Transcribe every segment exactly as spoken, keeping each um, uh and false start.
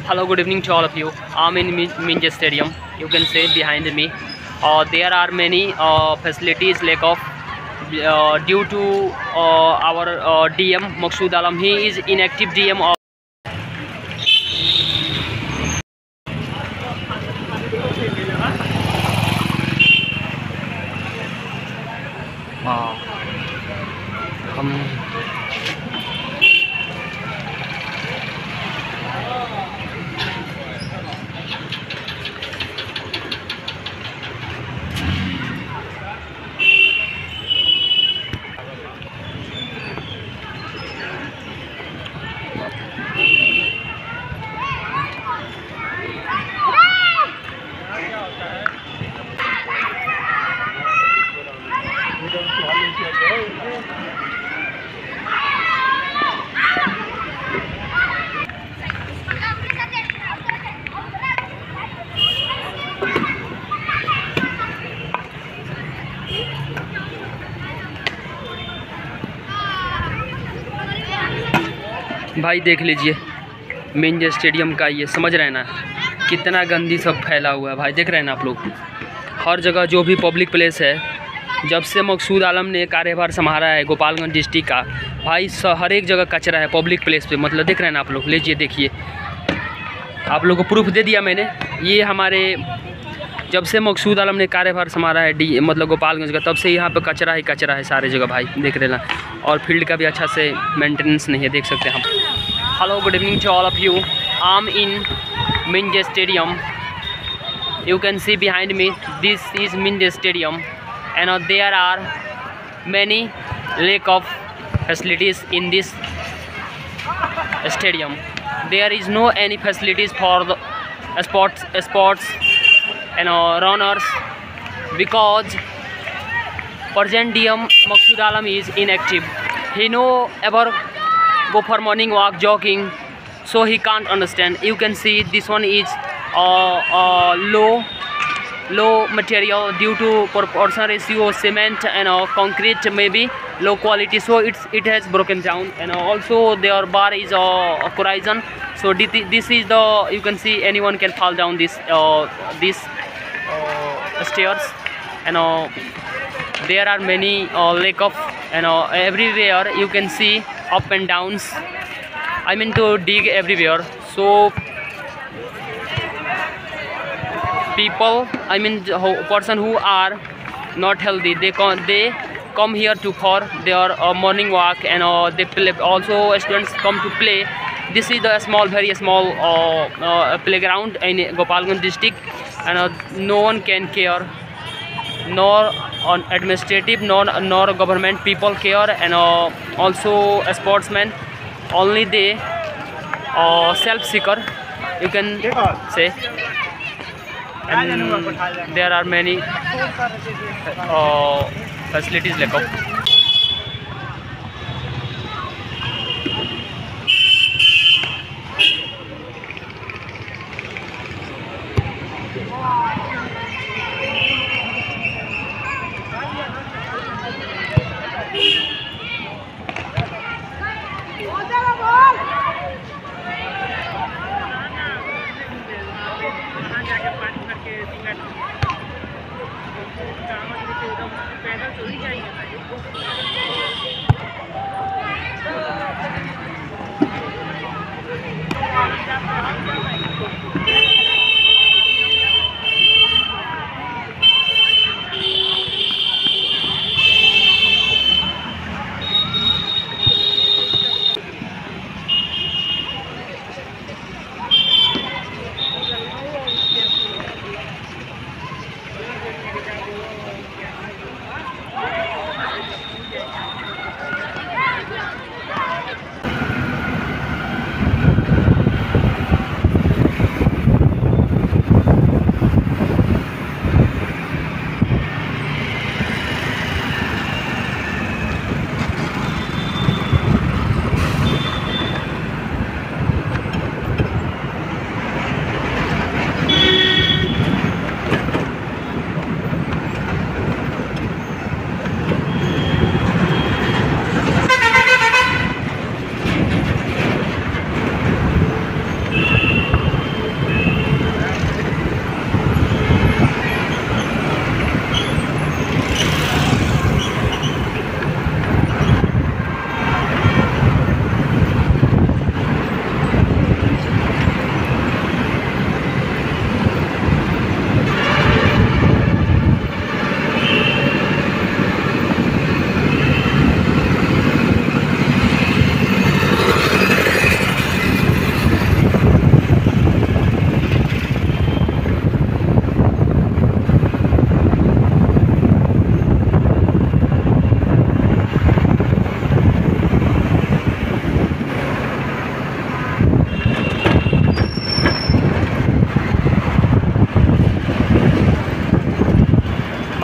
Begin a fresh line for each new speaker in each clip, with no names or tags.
Hello, good evening to all of you. I'm in Min- Minja Stadium. You can see behind me. Uh, there are many uh, facilities lack of uh, due to uh, our uh, D M Maqsood Alam. He is inactive D M of uh, हम भाई देख लीजिए Minz stadium का, ये समझ रहे हैं ना कितना गंदी सब फैला हुआ है। भाई देख रहे हैं ना आप लोग, हर जगह जो भी पब्लिक प्लेस है, जब से मकसूद आलम ने कार्यभार संभाला है गोपालगंज डिस्ट्रिक्ट का, भाई हर एक जगह कचरा है पब्लिक प्लेस पे। मतलब देख रहे हैं ना आप लोग, लीजिए देखिए, आप लोग को प्रूफ दे दिया मैंने। ये हमारे जब से मकसूद आलम ने कार्यभार संभाला है डी मतलब गोपालगंज का, तब से यहाँ पे कचरा ही कचरा है सारे जगह। भाई देख रहे ना, और फील्ड का भी अच्छा से मेंटेनेंस नहीं है, देख सकते हैं हम। Hello, good evening to all of you. I am in Minz stadium. You can see behind me, this is Minj Stadium, and uh, there are many lack of facilities in this stadium. There is no any facilities for the sports sports and uh, runners, because present D M Maqsood Alam is inactive. He no ever go for morning walk, jogging, so he can't understand. You can see this one is Uh, uh, low low material due to proportion ratio cement and uh, concrete maybe low quality, so it's it has broken down. And uh, also their bar is uh, horizon, so this is the, you can see anyone can fall down this uh, this uh, stairs. And uh, there are many uh, lack of, and uh, everywhere you can see up and downs. I mean to dig everywhere, so people, I mean person who are not healthy, they come they come here to for their uh, morning walk, and uh, they play. Also students come to play. This is the small, very small uh, uh, playground in Gopalganj district, and uh, no one can care, nor on administrative, nor nor government people care, and uh, also a sportsman, only they uh, self seeker, you can say. And there are many uh, facilities lack of. पैदल चली जाएंगे।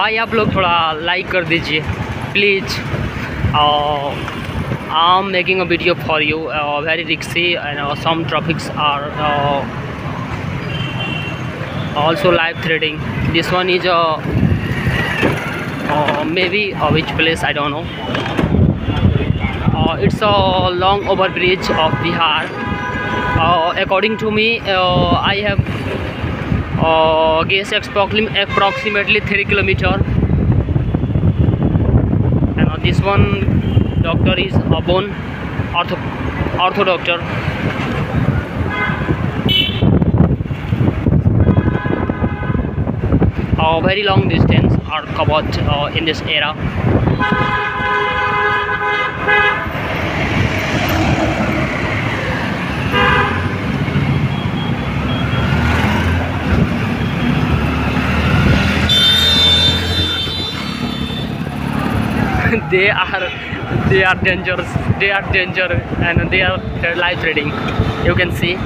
भाई आप लोग थोड़ा like कर दीजिए please. I am making a video for you, very रिक्सी and some topics are also live threading. This one is a uh, maybe uh, which place I don't know. Uh, it's a long overbridge of Bihar. Uh, according to me, uh, I have uh, guessed approximately three kilometer. And uh, this one doctor is a bone ortho ortho doctor. Uh, very long distance are covered uh, in this era. they are they are dangerous, they are danger, and they are live threading. You can see.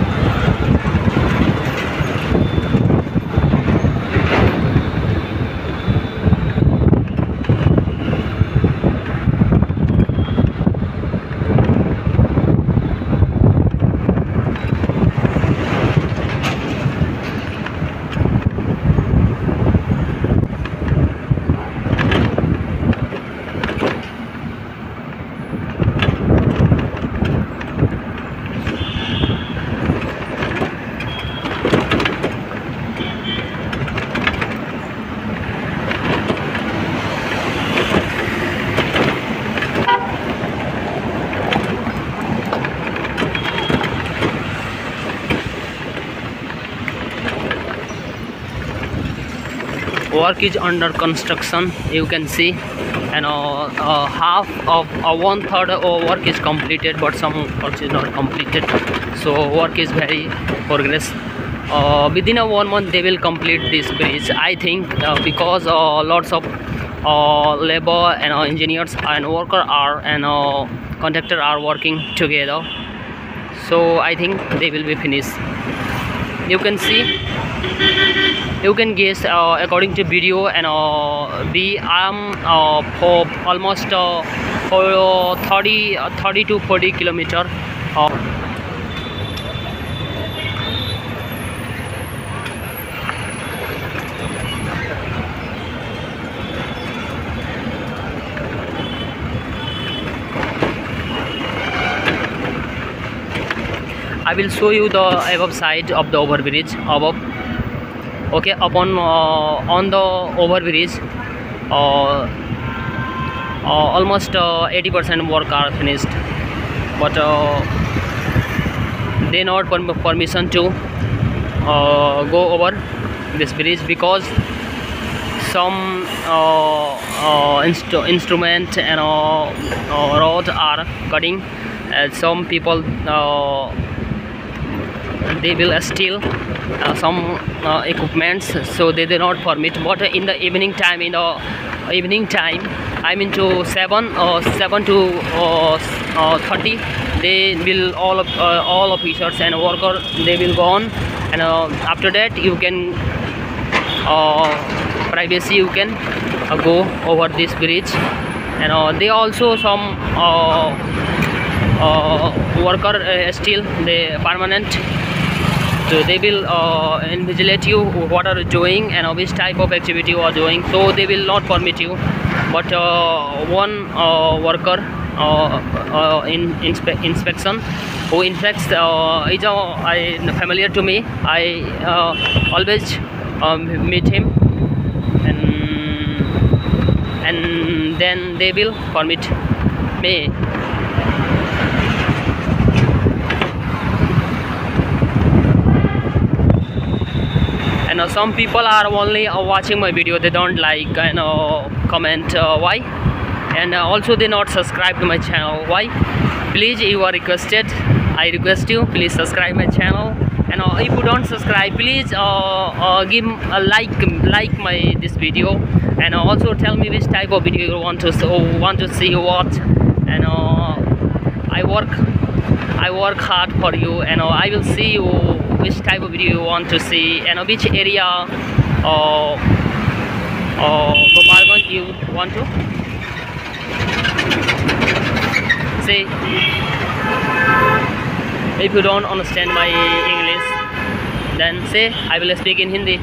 Work is under construction, you can see, and uh, uh, half of uh, one third of work is completed, but some work is not completed. So work is very progress. Uh, within a one month they will complete this bridge, I think, uh, because uh, lots of uh, labor and uh, engineers and worker are and uh, contractor are working together. So I think they will be finished. You can see, you can guess uh, according to video, and uh, we am uh, for almost uh, for thirty, uh, thirty to forty kilometer. Uh, I will show you the above side of the overbridge above. Okay, upon uh, on the overbridge, uh, uh, almost eighty percent uh, work are finished, but uh, they not perm permission to uh, go over this bridge because some uh, uh, instru instrument and uh, uh, roads are cutting, and some people uh, they will steal uh, some uh, equipments, so they do not permit. But in the evening time, in the evening time, I mean to seven or uh, seven to uh, uh, thirty, they will all of uh, all officers and workers, they will go on, and uh, after that you can uh, privacy, you can uh, go over this bridge, and uh, they also some uh, uh, worker uh, still they permanent. So they will uh, invigilate you what are you doing and uh, which type of activity you are doing, so they will not permit you. But uh, one uh, worker uh, uh, in inspe inspection who inspects uh, is uh, familiar to me. I uh, always um, meet him, and and then they will permit me. And uh, some people are only uh, watching my video, they don't like and uh, comment uh, why, and uh, also they not subscribe to my channel. Why? Please, you are requested, I request you, please subscribe my channel. And uh, if you don't subscribe, please uh, uh, give a like like my this video, and uh, also tell me which type of video you want to so want to see what. And uh, I work I work hard for you, and uh, I will see you which type of video you want to see, and uh, which area uh, or Gopalganj you want to say? If you don't understand my English, then say I will speak in Hindi.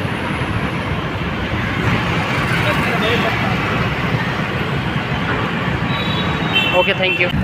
Okay, thank you.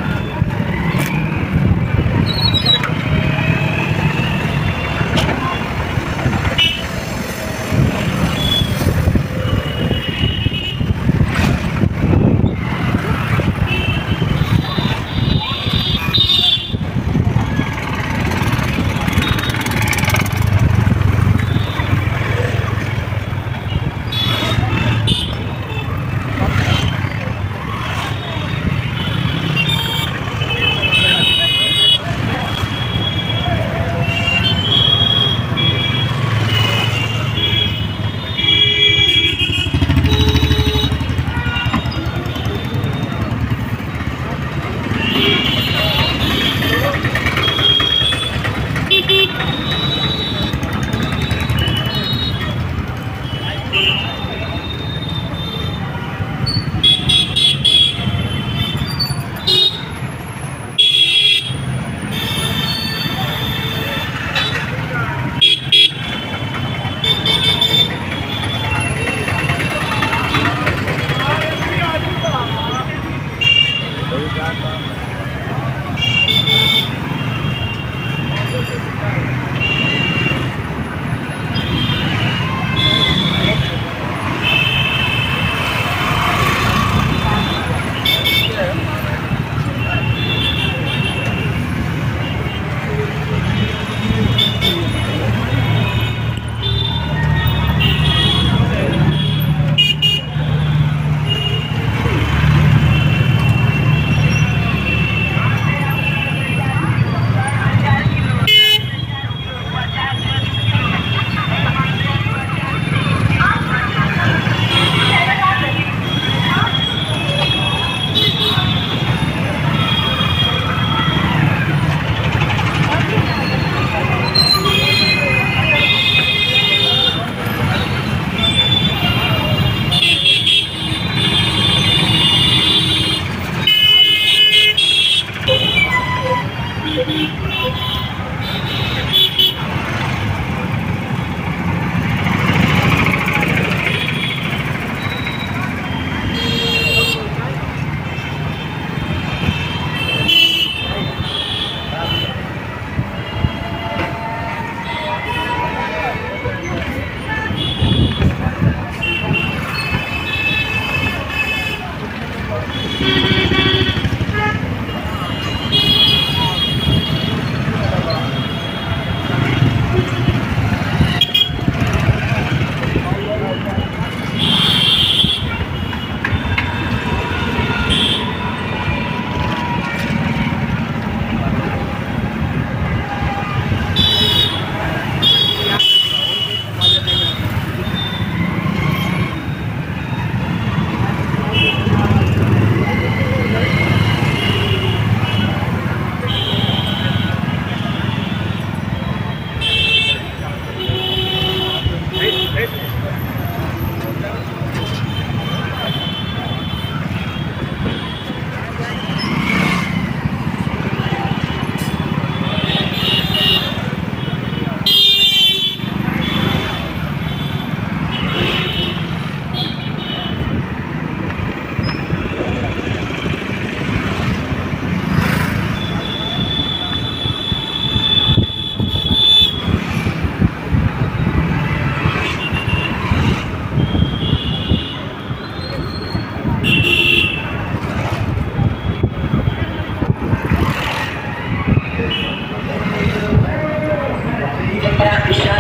Para